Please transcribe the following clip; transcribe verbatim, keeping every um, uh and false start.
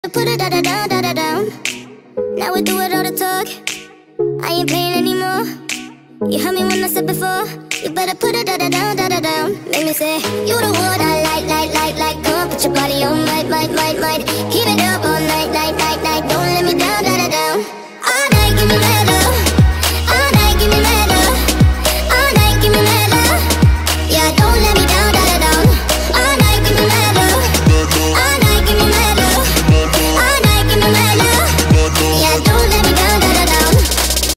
Put it da da down, da da down. Now we do it all the talk. I ain't playing anymore. You heard me when I said before. You better put it da da down, da da down. Make me say you the one I like, like, like, like. Come on, put your body on, might, might, might, might. Keep it up.